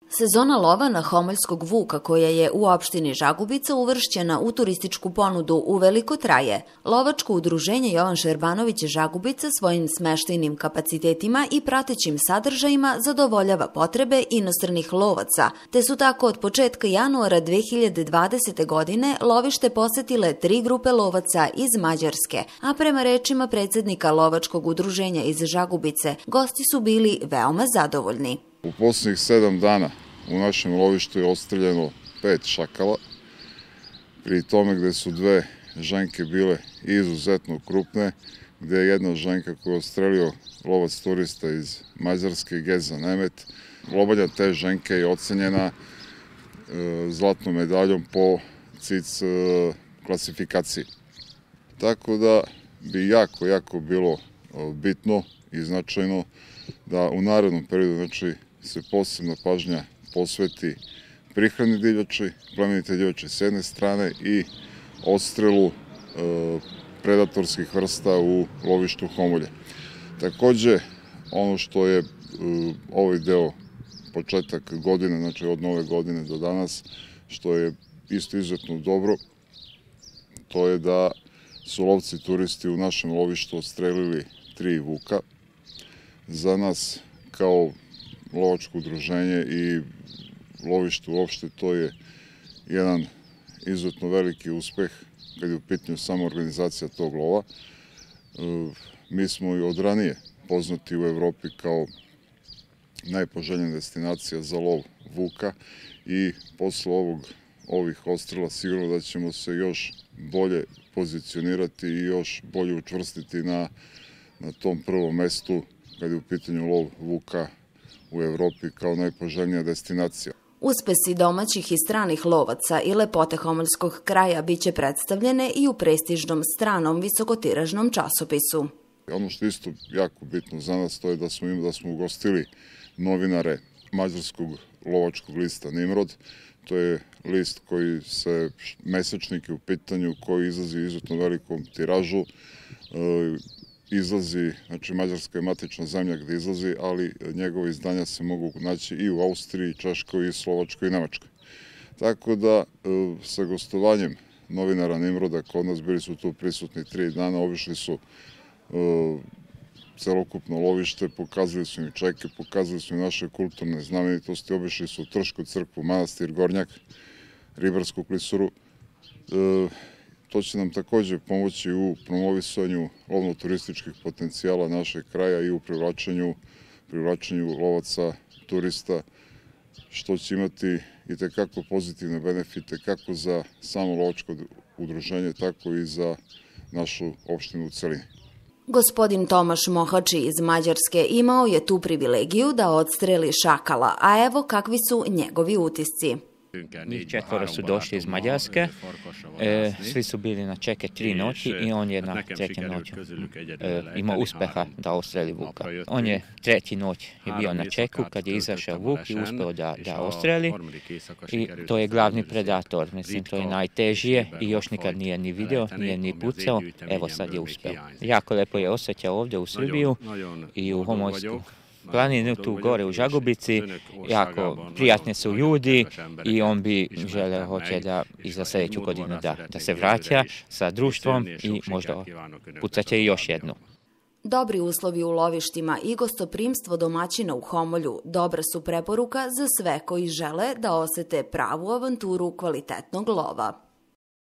Sezona lova na homoljskog vuka, koja je u opštini Žagubica uvršćena u turističku ponudu, uveliko traje. Lovačko udruženje Jovan Šerbanović Žagubica svojim smeštajnim kapacitetima i pratećim sadržajima zadovoljava potrebe inostranih lovaca, te su tako od početka januara 2020. godine lovište posetile 3 grupe lovaca iz Mađarske, a prema rečima predsednika lovačkog udruženja iz Žagubice, gosti su bili veoma zadovoljni. U poslednjih 7 dana u našem lovištu je ostreljeno 5 šakala, pri tome gde su 2 ženke bile izuzetno krupne, gde je jedna ženka koju je ostrelio lovac turista iz Mađarske, Geza Nemet. Lobanja te ženke je ocenjena zlatnom medaljom po CIC klasifikaciji. Tako da bi jako bilo bitno i značajno da u narednom periodu se posebna pažnja posveti prihrani divljači, plemenite divljači s jedne strane i odstrelu predatorskih vrsta u lovištu homolja. Takođe, ono što je ovaj deo početak godine, znači od nove godine do danas, što je isto izuzetno dobro, to je da su lovci turisti u našem lovištu odstrelili 3 vuka. Za nas kao lovačko udruženje i lovište uopšte to je jedan izuzetno veliki uspeh kad je u pitanju sama organizacija tog lova. Mi smo i od ranije poznati u Evropi kao najpoželjnija destinacija za lov vuka i posle ovih odstrela sigurno da ćemo se još bolje pozicionirati i još bolje učvrstiti na tom prvom mestu kad je u pitanju lov vuka u Evropi kao najpoželjnija destinacija. Uspesi domaćih i stranih lovaca i lepote homoljskog kraja biće predstavljene i u prestižnom stranom visokotiražnom časopisu. Ono što je isto jako bitno za nas to je da smo ugostili novinare mađarskog lovačkog lista Nimrod. To je list koji se mesečnik je u pitanju, koji izlazi u izuzetno velikom tiražu. Izlazi, znači Mađarska je matična zemlja gde izlazi, ali njegove izdanja se mogu naći i u Austriji, Češkoj, i Slovačkoj i Nemačkoj. Tako da sa gostovanjem novinara Nimroda kod nas bili su tu prisutni 3 dana, obišli su celokupno lovište, pokazali su im čeke, pokazali su im naše kulturne znamenitosti, obišli su Tršku crkvu, manastir Gornjak, Ribarsku klisuru. To će nam takođe pomoći u promovisanju lovno-turističkih potencijala našeg kraja i u privlačenju lovaca, turista, što će imati i tekako pozitivne benefite kako za samo lovačko udruženje, tako i za našu opštinu u celini. Gospodin Tomaš Mohači iz Mađarske imao je tu privilegiju da odstreli šakala, a evo kakvi su njegovi utisci. Njih 4 su došli iz Mađarske, svi su bili na čeke 3 noći i on je na 3. noći imao uspeha da ostreli vuka. On je 3. noć je bio na čeku kad je izašao vuk i uspeo da ostreli i to je glavni predator, mislim to je najtežije i još nikad nije ni video, nije ni pucao, evo sad je uspeo. Jako lepo je osjećao ovdje u Srbiju i u Homoljsku planinu tu gore u Žagubici, jako prijatni su ljudi i on bi želeo hoće da i za sljedeću godinu da se vraća sa društvom i možda pucaće i još jednu. Dobri uslovi u lovištima i gostoprimstvo domaćina u Homolju dobra su preporuka za sve koji žele da osete pravu avanturu kvalitetnog lova.